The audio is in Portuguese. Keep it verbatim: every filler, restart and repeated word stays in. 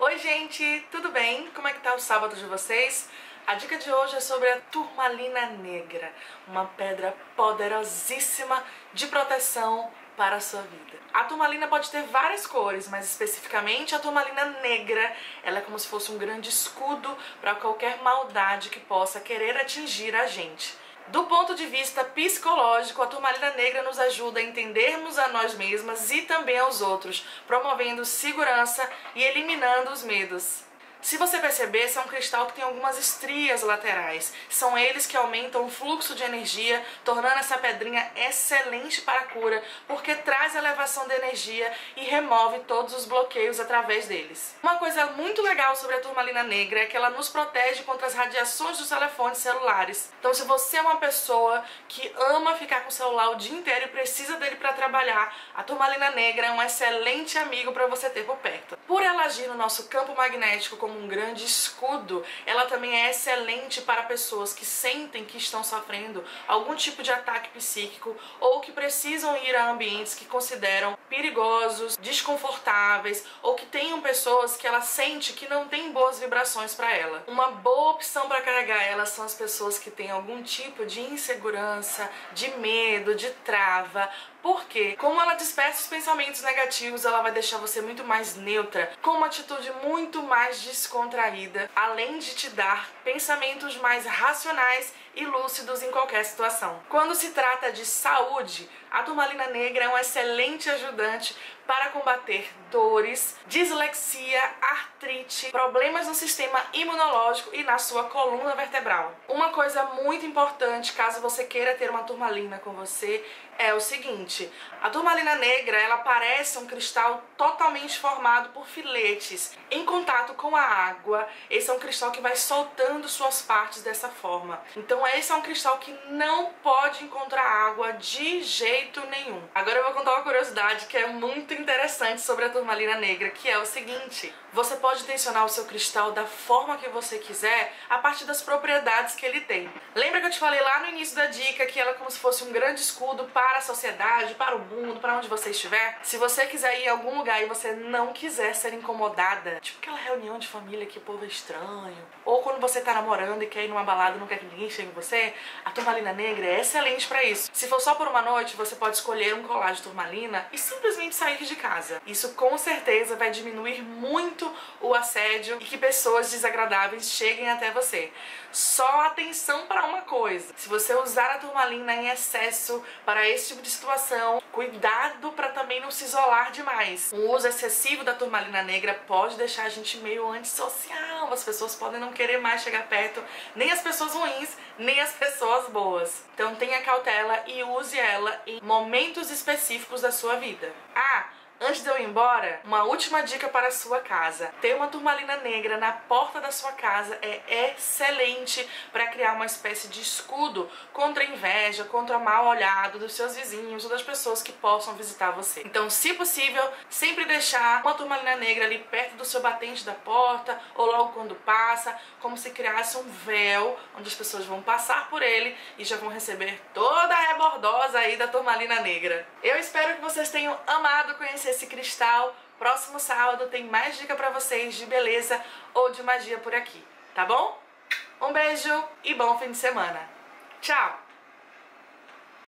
Oi gente, tudo bem? Como é que tá o sábado de vocês? A dica de hoje é sobre a turmalina negra, uma pedra poderosíssima de proteção para a sua vida. A turmalina pode ter várias cores, mas especificamente a turmalina negra, ela é como se fosse um grande escudo para qualquer maldade que possa querer atingir a gente. Do ponto de vista psicológico, a turmalina negra nos ajuda a entendermos a nós mesmas e também aos outros, promovendo segurança e eliminando os medos. Se você perceber, esse é um cristal que tem algumas estrias laterais. São eles que aumentam o fluxo de energia, tornando essa pedrinha excelente para a cura, porque traz elevação de energia e remove todos os bloqueios através deles. Uma coisa muito legal sobre a turmalina negra é que ela nos protege contra as radiações dos telefones celulares. Então, se você é uma pessoa que ama ficar com o celular o dia inteiro e precisa dele para trabalhar, a turmalina negra é um excelente amigo para você ter por perto. Por ela agir no nosso campo magnético como um grande escudo, ela também é excelente para pessoas que sentem que estão sofrendo algum tipo de ataque psíquico ou que precisam ir a ambientes que consideram perigosos, desconfortáveis ou que tenham pessoas que ela sente que não tem boas vibrações para ela. Uma boa opção para carregar ela são as pessoas que têm algum tipo de insegurança, de medo, de trava, porque como ela dispersa os pensamentos negativos, ela vai deixar você muito mais neutra, com uma atitude muito mais descontraída, além de te dar pensamentos mais racionais e lúcidos em qualquer situação. Quando se trata de saúde, a turmalina negra é um excelente ajudante para combater dores, dislexia, artrite, problemas no sistema imunológico e na sua coluna vertebral. Uma coisa muito importante, caso você queira ter uma turmalina com você, é o seguinte: a turmalina negra, ela parece um cristal totalmente formado por filetes. Em contato com a água, esse é um cristal que vai soltando suas partes dessa forma. Então esse é um cristal que não pode encontrar água de jeito nenhum. Agora eu vou contar uma curiosidade que é muito interessante sobre a turmalina negra, que é o seguinte: você pode tensionar o seu cristal da forma que você quiser a partir das propriedades que ele tem. Lembra que eu te falei lá no início da dica que ela é como se fosse um grande escudo para a sociedade, para o mundo, para onde você estiver? Se você quiser ir a algum lugar e você não quiser ser incomodada, tipo aquela reunião de família que o povo é estranho, ou quando você tá namorando e quer ir numa balada e não quer que ninguém chegue em você, a turmalina negra é excelente para isso. Se for só por uma noite, você pode escolher um colar de turmalina e simplesmente sair de casa. Isso com certeza vai diminuir muito o assédio e que pessoas desagradáveis cheguem até você. Só atenção para uma coisa: se você usar a turmalina em excesso para esse tipo de situação, cuidado para também não se isolar demais. O uso excessivo da turmalina negra pode deixar a gente meio antissocial. As pessoas podem não querer mais chegar perto, nem as pessoas ruins, nem as pessoas boas. Então tenha cautela e use ela em momentos específicos da sua vida. Ah, antes de eu ir embora, uma última dica para a sua casa. Ter uma turmalina negra na porta da sua casa é excelente para criar uma espécie de escudo contra a inveja, contra o mal olhado dos seus vizinhos ou das pessoas que possam visitar você. Então, se possível, sempre deixar uma turmalina negra ali perto do seu batente da porta ou logo quando passa, como se criasse um véu onde as pessoas vão passar por ele e já vão receber toda a rebordosa aí da turmalina negra. Eu espero que vocês tenham amado conhecer esse cristal. Próximo sábado tem mais dica pra vocês de beleza ou de magia por aqui, tá bom? Um beijo e bom fim de semana. Tchau!